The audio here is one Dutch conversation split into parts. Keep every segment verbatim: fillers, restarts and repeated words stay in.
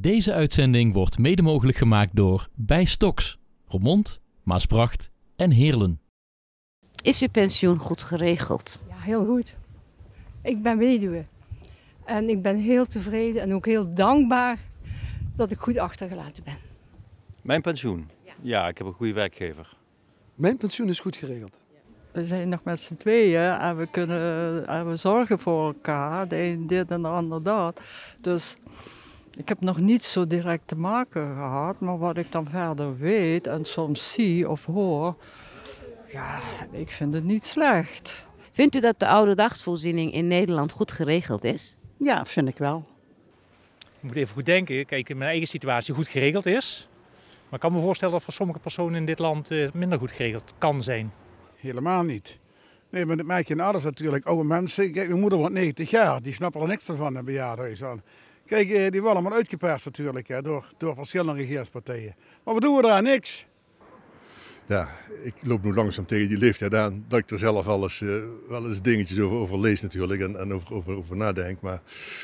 Deze uitzending wordt mede mogelijk gemaakt door Bij Stoks, Roermond, Maasbracht en Heerlen. Is uw pensioen goed geregeld? Ja, heel goed. Ik ben weduwe. En ik ben heel tevreden en ook heel dankbaar dat ik goed achtergelaten ben. Mijn pensioen? Ja, ja, ik heb een goede werkgever. Mijn pensioen is goed geregeld. We zijn nog met z'n tweeën en we, kunnen, en we zorgen voor elkaar, de een dit en de ander dat. Dus ik heb nog niet zo direct te maken gehad, maar wat ik dan verder weet en soms zie of hoor, ja, ik vind het niet slecht. Vindt u dat de ouderdagsvoorziening in Nederland goed geregeld is? Ja, vind ik wel. Ik moet even goed denken, kijk, in mijn eigen situatie goed geregeld is. Maar ik kan me voorstellen dat voor sommige personen in dit land minder goed geregeld kan zijn. Helemaal niet. Nee, maar dat merk je in alles natuurlijk. Oude mensen, kijk, mijn moeder wordt negentig jaar, die snappen er niks van in een bejaardenhuis aan. Kijk, die worden allemaal uitgeperst natuurlijk hè, door, door verschillende regeringspartijen. Maar wat doen we daar? Niks. Ja, ik loop nu langzaam tegen die leeftijd aan dat ik er zelf wel eens, uh, wel eens dingetjes over, over lees natuurlijk en, en over, over, over nadenk. Maar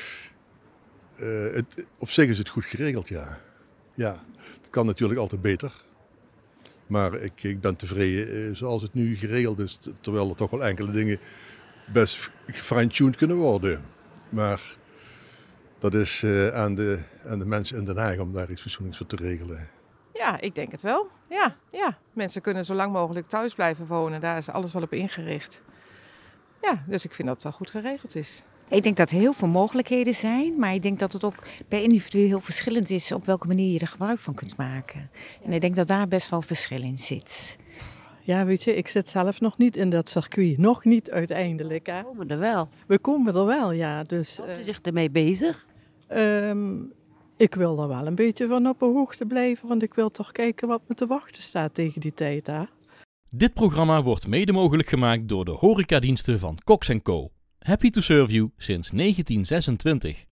uh, het, op zich is het goed geregeld, ja. Ja, het kan natuurlijk altijd beter. Maar ik, ik ben tevreden uh, zoals het nu geregeld is. Terwijl er toch wel enkele dingen best gefine-tuned kunnen worden. Maar dat is uh, aan, de, aan de mensen in Den Haag om daar iets fatsoenlijks voor te regelen. Ja, ik denk het wel. Ja, ja, mensen kunnen zo lang mogelijk thuis blijven wonen. Daar is alles wel op ingericht. Ja, dus ik vind dat het wel goed geregeld is. Ik denk dat er heel veel mogelijkheden zijn, maar ik denk dat het ook per individu heel verschillend is op welke manier je er gebruik van kunt maken. En ik denk dat daar best wel verschil in zit. Ja, weet je, ik zit zelf nog niet in dat circuit. Nog niet uiteindelijk. Hè. We komen er wel. We komen er wel, ja. Dus, Houdt u zich ermee bezig? Um, ik wil er wel een beetje van op de hoogte blijven, want ik wil toch kijken wat me te wachten staat tegen die tijd. Hè. Dit programma wordt mede mogelijk gemaakt door de horecadiensten van Cox en Co. Happy to serve you sinds negentien zesentwintig.